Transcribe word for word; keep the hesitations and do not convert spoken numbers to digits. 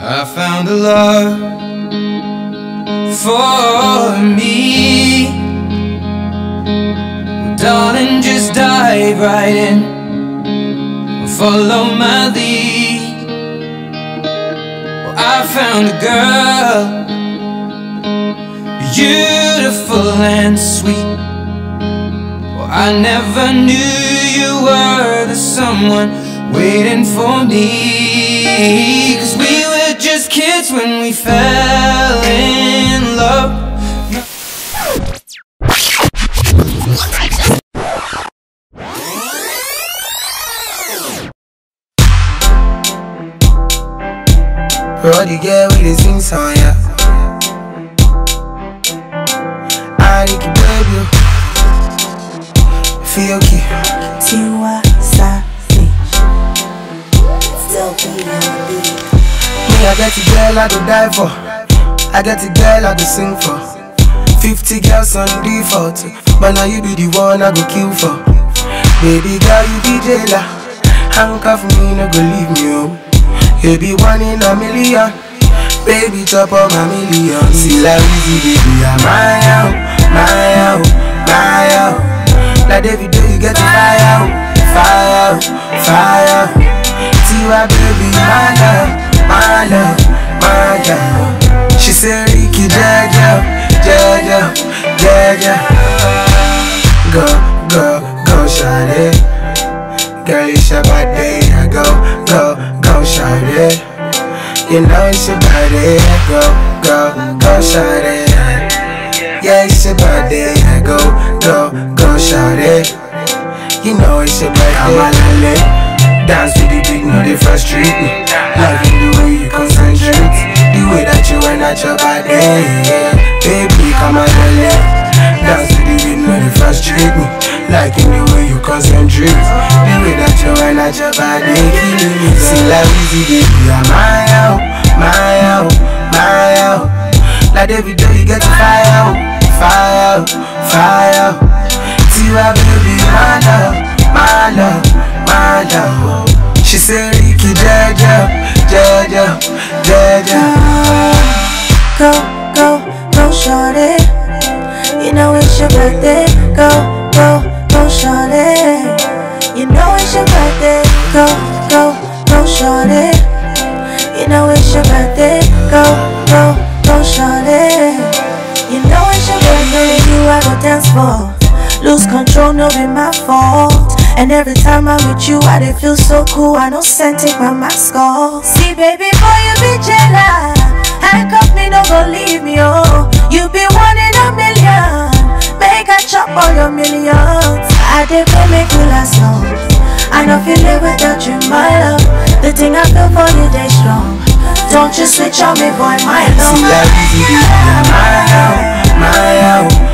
I found a love for me. Well, darling, just dive right in, follow my lead. Well, I found a girl, beautiful and sweet. Well, I never knew you were the someone waiting for me. 'Cause we were just kids when we fell in love. Brody girl with the sing song, yeah. I need to baby you. Feel okay. Tiwa Savage. Still beating the beat. Me, I get the girl I go die for. I get the girl I go sing for. Fifty girls on default, but now you be the one I go kill for. Baby girl, you be jailer. Handcuff me, no go leave me, oh. You be one in a million. Baby, chop up my million. See like easy, baby, I'm my out, my out, my out. Like every day you get to fire out, fire out, fire out. Tiwa baby, my love, my love, my love. She say Ricky, Jaja, Jaja, Jaja. Go, go, go, shawty. Girl, it's your birthday, go, go, go, shawty. You know it's your birthday, go, go, go, shawty. Yeah, it's your birthday, go, go, go, shawty. You know it's your birthday. I'm a lele. Dance with the beat, no they frustrate me. Loving the way you concentrate, the way that you went at your birthday, yeah. Baby, come on, lele. Dance with the beat, no they frustrate me. Liking the way you concentrate, the way that you went at your body, killing me. See like easy, baby, I'm my out, my out, my out. Like every day you get to fire out, fire out, fire out. Tiwa baby, my love, my love, my love. She say Ricky, Jaja, Jaja, Jaja. Go, go, go, shorty. You know it's your birthday. Go, go, go, shorty. You know it's your birthday. Go, go, go, shorty. You know it's your birthday. Go, go, go, shorty. You know it's your birthday. You I go dance for. Lose control, no be my fault. And every time I'm with you, I dey feel so cool. I know scent take my mask off. See, baby boy, you be jealous. Handcuff me, no go leave me, oh. You be one in a million. Make I chop all your millions. I dey pay make you last long. I know feel live without you, my love. The thing I feel for you, they strong. Don't you switch on me, boy, my love. See that easy, my out, my out.